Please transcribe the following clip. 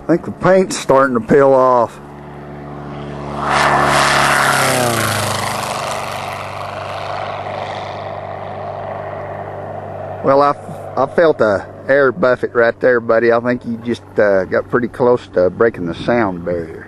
think the paint's starting to peel off. Well, I felt a air buffet right there, buddy. I think you just got pretty close to breaking the sound barrier.